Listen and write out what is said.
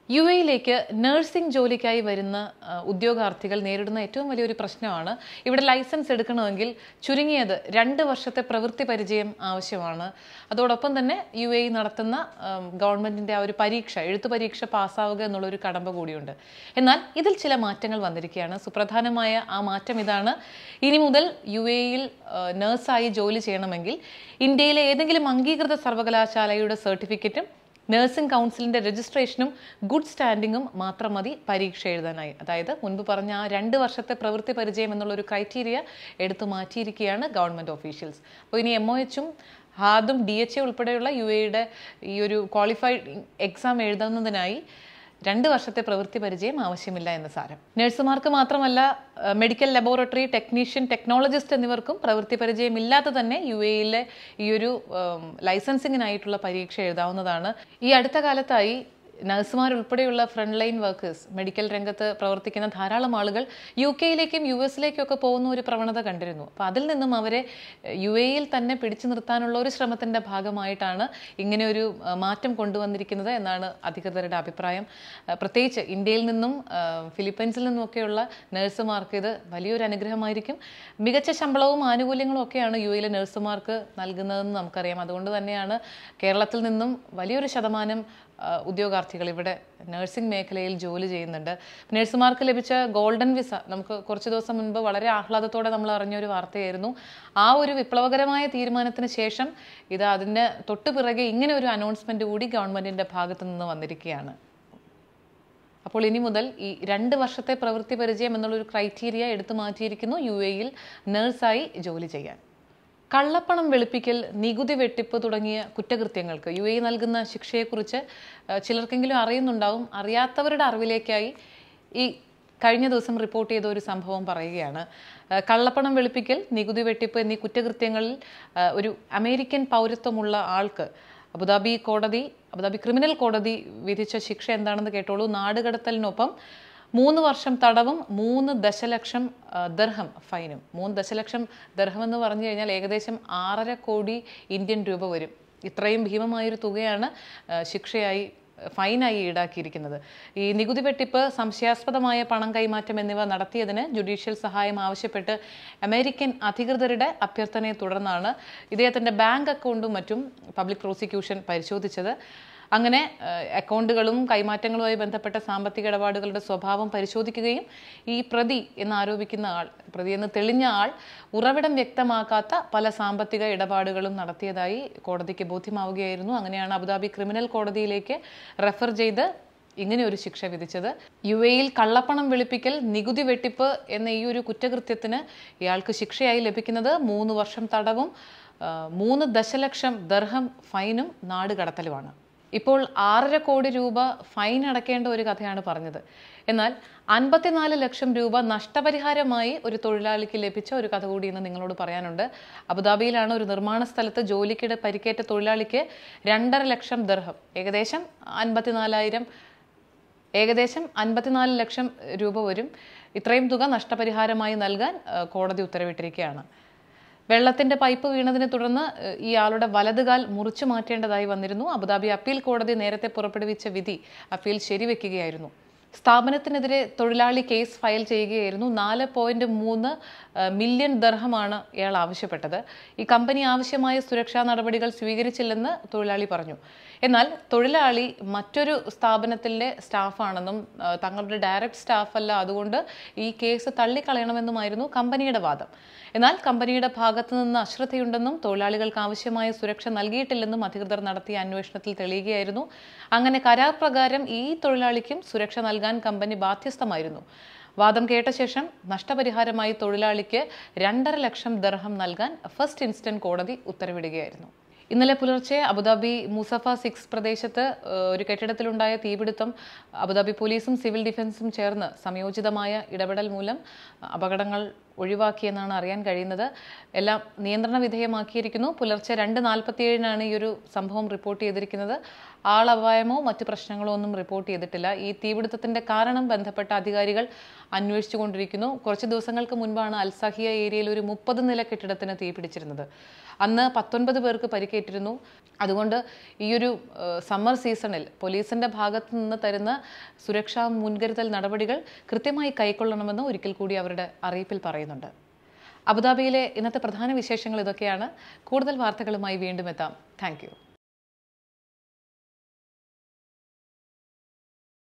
യുഎയിലേക്ക് nursing ജോലിക്കായി വരുന്ന ഉദ്യോഗാർത്ഥികൾ നേരിടുന്ന ഏറ്റവും വലിയൊരു പ്രശ്നമാണ് ഇവിടെ ലൈസൻസ് എടുക്കണമെങ്കിൽ ചുരുങ്ങിയത് 2 വർഷത്തെ പ്രവൃത്തി പരിചയം ആവശ്യമാണ്. അതോടൊപ്പം തന്നെ യുഎഇ നടത്തുന്ന ഗവൺമെന്റിന്റെ ആ ഒരു പരീക്ഷ, എഴുത്തു പരീക്ഷ പാസ്സാവുക എന്നുള്ളൊരു കടമ്പ കൂടിയുണ്ട്. എന്നാൽ ഇതിൽ ചില മാറ്റങ്ങൾ വന്നിരിക്കുകയാണ്. സുപ്രധാനമായ ആ മാറ്റം ഇതാണ്: ഇനി മുതൽ യുഎഇയിൽ നഴ്സായി ജോലി ചെയ്യണമെങ്കിൽ ഇന്ത്യയിലെ ഏതെങ്കിലും അംഗീകൃത സർവകലാശാലയുടെ സർട്ടിഫിക്കറ്റും നഴ്സിംഗ് കൗൺസിലിന്റെ രജിസ്ട്രേഷനും ഗുഡ് സ്റ്റാൻഡിങ്ങും മാത്രം മതി പരീക്ഷ എഴുതാനായി. അതായത് മുൻപ് പറഞ്ഞ ആ 2 വർഷത്തെ പ്രവൃത്തി പരിചയം എന്നുള്ളൊരു ക്രൈറ്റീരിയ എടുത്തു മാറ്റിയിരിക്കുകയാണ് ഗവൺമെന്റ് ഓഫീഷ്യൽസ്. അപ്പോൾ ഇനി MOHും ഹാദും DHA ഉൾപ്പെടെയുള്ള യുഎഇയുടെ ഈ ഒരു ക്വാളിഫൈഡ് എക്സാം എഴുതുന്നതിനായി 2 വർഷത്തെ പ്രവൃത്തി പരിചയം ആവശ്യമില്ല എന്ന് സാരം. നഴ്സുമാർക്ക് മാത്രമല്ല, മെഡിക്കൽ ലബോറട്ടറി ടെക്നീഷ്യൻ, ടെക്നോളജിസ്റ്റ് എന്നിവർക്കും പ്രവൃത്തി പരിചയം ഇല്ലാതെ തന്നെ യുഎഇയിലെ ഈ ഒരു ലൈസൻസിങ്ങിനായിട്ടുള്ള പരീക്ഷ എഴുതാവുന്നതാണ്. ഈ അടുത്ത കാലത്തായി നഴ്സുമാരുൾപ്പെടെയുള്ള ഫ്രണ്ട് ലൈൻ വർക്കേഴ്സ്, മെഡിക്കൽ രംഗത്ത് പ്രവർത്തിക്കുന്ന ധാരാളം ആളുകൾ UK-യിലേക്കും US-ലേക്കും ഒക്കെ പോകുന്ന ഒരു പ്രവണത കണ്ടിരുന്നു. അപ്പോൾ അതിൽ നിന്നും അവരെ UAE-യിൽ തന്നെ പിടിച്ചു നിർത്താനുള്ള ഒരു ശ്രമത്തിൻ്റെ ഭാഗമായിട്ടാണ് ഇങ്ങനെ ഒരു മാറ്റം കൊണ്ടുവന്നിരിക്കുന്നത് എന്നാണ് അധികൃതരുടെ അഭിപ്രായം. പ്രത്യേകിച്ച് ഇന്ത്യയിൽ നിന്നും ഫിലിപ്പൈൻസിൽ നിന്നുമൊക്കെയുള്ള നഴ്സുമാർക്ക് ഇത് വലിയൊരു അനുഗ്രഹമായിരിക്കും. മികച്ച ശമ്പളവും ആനുകൂല്യങ്ങളും ഒക്കെയാണ് UAE-യിലെ നഴ്സുമാർക്ക് നൽകുന്നതെന്ന് നമുക്കറിയാം. അതുകൊണ്ട് തന്നെയാണ് കേരളത്തിൽ നിന്നും വലിയൊരു ശതമാനം ഉദ്യോഗാർത്ഥികൾ ഇവിടെ നഴ്സിംഗ് മേഖലയിൽ ജോലി ചെയ്യുന്നുണ്ട്. നഴ്സുമാർക്ക് ലഭിച്ച ഗോൾഡൻ വിസ നമുക്ക് കുറച്ച് ദിവസം മുൻപ് വളരെ ആഹ്ലാദത്തോടെ നമ്മൾ അറിഞ്ഞൊരു വാർത്തയായിരുന്നു. ആ ഒരു വിപ്ലവകരമായ തീരുമാനത്തിന് ശേഷം അതിൻ്റെ തൊട്ടുപിറകെ ഇങ്ങനെ ഒരു അനൗൺസ്മെന്റ് കൂടി ഗവൺമെന്റിന്റെ ഭാഗത്തു നിന്ന് വന്നിരിക്കുകയാണ്. അപ്പോൾ ഇനി മുതൽ ഈ 2 വർഷത്തെ പ്രവൃത്തി പരിചയം എന്നുള്ളൊരു ക്രൈറ്റീരിയ എടുത്തു മാറ്റിയിരിക്കുന്നു യുഎഇയിൽ നഴ്സായി ജോലി ചെയ്യാൻ. കള്ളപ്പണം വെളുപ്പിക്കൽ, നികുതി വെട്ടിപ്പ് തുടങ്ങിയ കുറ്റകൃത്യങ്ങൾക്ക് UAE നൽകുന്ന ശിക്ഷയെക്കുറിച്ച് ചിലർക്കെങ്കിലും അറിയുന്നുണ്ടാവും. അറിയാത്തവരുടെ അറിവിലേക്കായി ഈ കഴിഞ്ഞ ദിവസം റിപ്പോർട്ട് ചെയ്ത ഒരു സംഭവം പറയുകയാണ്. കള്ളപ്പണം വെളുപ്പിക്കൽ, നികുതി വെട്ടിപ്പ് എന്നീ കുറ്റകൃത്യങ്ങളിൽ ഒരു അമേരിക്കൻ പൗരത്വമുള്ള ആൾക്ക് അബുദാബി ക്രിമിനൽ കോടതി വിധിച്ച ശിക്ഷ എന്താണെന്ന് കേട്ടോളൂ. നാടുകടത്തലിനൊപ്പം 3 വർഷം തടവും 3 ദശലക്ഷം ദർഹം ഫൈനും. 3 ദശലക്ഷം ദർഹം എന്ന് പറഞ്ഞു കഴിഞ്ഞാൽ ഏകദേശം 6.5 കോടി ഇന്ത്യൻ രൂപ വരും. ഇത്രയും ഭീമമായൊരു തുകയാണ് ശിക്ഷയായി, ഫൈനായി ഈടാക്കിയിരിക്കുന്നത്. ഈ നികുതി വെട്ടിപ്പ്, സംശയാസ്പദമായ പണം കൈമാറ്റം എന്നിവ നടത്തിയതിന് ജുഡീഷ്യൽ സഹായം ആവശ്യപ്പെട്ട് അമേരിക്കൻ അധികൃതരുടെ അഭ്യർത്ഥനയെ തുടർന്നാണ് ഇദ്ദേഹത്തിൻ്റെ ബാങ്ക് അക്കൗണ്ടും മറ്റും പബ്ലിക് പ്രോസിക്യൂഷൻ പരിശോധിച്ചത്. അങ്ങനെ അക്കൗണ്ടുകളും കൈമാറ്റങ്ങളുമായി ബന്ധപ്പെട്ട സാമ്പത്തിക ഇടപാടുകളുടെ സ്വഭാവം പരിശോധിക്കുകയും ഈ പ്രതി എന്ന് തെളിഞ്ഞ ആൾ ഉറവിടം വ്യക്തമാക്കാത്ത പല സാമ്പത്തിക ഇടപാടുകളും നടത്തിയതായി കോടതിക്ക് ബോധ്യമാവുകയായിരുന്നു. അങ്ങനെയാണ് അബുദാബി ക്രിമിനൽ കോടതിയിലേക്ക് റെഫർ ചെയ്ത് ഇങ്ങനെ ഒരു ശിക്ഷ വിധിച്ചത്. UAE-യിൽ കള്ളപ്പണം വെളുപ്പിക്കൽ, നികുതി വെട്ടിപ്പ് എന്ന ഈ ഒരു കുറ്റകൃത്യത്തിന് ഇയാൾക്ക് ശിക്ഷയായി ലഭിക്കുന്നത് 3 വർഷം തടവും 3 ദശലക്ഷം ദർഹം ഫൈനും നാടുകടത്തലുമാണ്. ഇപ്പോൾ 6.5 കോടി രൂപ ഫൈൻ അടയ്ക്കേണ്ട ഒരു കഥയാണ് പറഞ്ഞത്. എന്നാൽ 54 ലക്ഷം രൂപ നഷ്ടപരിഹാരമായി ഒരു തൊഴിലാളിക്ക് ലഭിച്ച ഒരു കഥ കൂടി ഇന്ന് നിങ്ങളോട് പറയാനുണ്ട്. അബുദാബിയിലാണ് ഒരു നിർമ്മാണ സ്ഥലത്ത് ജോലിക്കിടെ പരിക്കേറ്റ തൊഴിലാളിക്ക് 2.5 ലക്ഷം ദർഹം, ഏകദേശം 54 ലക്ഷം രൂപ വരും. ഇത്രയും തുക നഷ്ടപരിഹാരമായി നൽകാൻ കോടതി ഉത്തരവിട്ടിരിക്കുകയാണ്. വെള്ളത്തിന്റെ പൈപ്പ് വീണതിനെ തുടർന്ന് ഇയാളുടെ വലതുകാൽ മുറിച്ചു മാറ്റേണ്ടതായി വന്നിരുന്നു. അബുദാബി അപ്പീൽ കോടതി നേരത്തെ പുറപ്പെടുവിച്ച വിധി അപ്പീൽ ശരിവെക്കുകയായിരുന്നു. സ്ഥാപനത്തിനെതിരെ തൊഴിലാളി കേസ് ഫയൽ ചെയ്യുകയായിരുന്നു. 4.3 മില്യൺ ദർഹമാണ് ഇയാൾ ആവശ്യപ്പെട്ടത്. ഈ കമ്പനി ആവശ്യമായ സുരക്ഷാ നടപടികൾ സ്വീകരിച്ചില്ലെന്ന് തൊഴിലാളി പറഞ്ഞു. എന്നാൽ തൊഴിലാളി മറ്റൊരു സ്ഥാപനത്തിലെ സ്റ്റാഫാണെന്നും തങ്ങളുടെ ഡയറക്റ്റ് സ്റ്റാഫല്ല, അതുകൊണ്ട് ഈ കേസ് തള്ളിക്കളയണമെന്നുമായിരുന്നു കമ്പനിയുടെ വാദം. എന്നാൽ കമ്പനിയുടെ ഭാഗത്തു നിന്ന് അശ്രദ്ധയുണ്ടെന്നും തൊഴിലാളികൾക്ക് ആവശ്യമായ സുരക്ഷ നൽകിയിട്ടില്ലെന്നും അധികൃതർ നടത്തിയ അന്വേഷണത്തിൽ തെളിയുകയായിരുന്നു. അങ്ങനെ കരാർ പ്രകാരം ഈ തൊഴിലാളിക്കും സുരക്ഷ നൽകാൻ കമ്പനി ബാധ്യസ്ഥമായിരുന്നു. വാദം കേട്ട ശേഷം നഷ്ടപരിഹാരമായി തൊഴിലാളിക്ക് 2.5 ലക്ഷം ദർഹം നൽകാൻ ഫസ്റ്റ് ഇൻസ്റ്റന്റ് കോടതി ഉത്തരവിടുകയായിരുന്നു. ഇന്നലെ പുലർച്ചെ അബുദാബി മുസഫ 6 പ്രദേശത്ത് ഒരു കെട്ടിടത്തിലുണ്ടായ തീപിടുത്തം അബുദാബി പോലീസും സിവിൽ ഡിഫൻസും ചേർന്ന് സംയോജിതമായ ഇടപെടൽ മൂലം അപകടങ്ങൾ ഒഴിവാക്കിയെന്നാണ് അറിയാൻ കഴിയുന്നത്. എല്ലാം നിയന്ത്രണ വിധേയമാക്കിയിരിക്കുന്നു. പുലർച്ചെ 2:47-നാണ് ഈ ഒരു സംഭവം റിപ്പോർട്ട് ചെയ്തിരിക്കുന്നത്. ആളപായമോ മറ്റ് പ്രശ്നങ്ങളോ ഒന്നും റിപ്പോർട്ട് ചെയ്തിട്ടില്ല. ഈ തീപിടുത്തത്തിന്റെ കാരണം ബന്ധപ്പെട്ട അധികാരികൾ അന്വേഷിച്ചുകൊണ്ടിരിക്കുന്നു. കുറച്ച് ദിവസങ്ങൾക്ക് മുൻപാണ് അൽസഹിയ ഏരിയയിൽ ഒരു 30 നില കെട്ടിടത്തിന് തീപിടിച്ചിരുന്നത്. അന്ന് 19 പേർക്ക് പരിക്കേറ്റിരുന്നു. അതുകൊണ്ട് ഈയൊരു സമ്മർ സീസണിൽ പോലീസിൻ്റെ ഭാഗത്തു നിന്ന് തരുന്ന സുരക്ഷാ മുൻകരുതൽ നടപടികൾ കൃത്യമായി കൈക്കൊള്ളണമെന്ന് ഒരിക്കൽ കൂടി അവരുടെ അറിയിപ്പിൽ പറയുന്നുണ്ട്. അബുദാബിയിലെ ഇന്നത്തെ പ്രധാന വിശേഷങ്ങൾ ഇതൊക്കെയാണ്. കൂടുതൽ വാർത്തകളുമായി വീണ്ടും എത്താം. Thank U.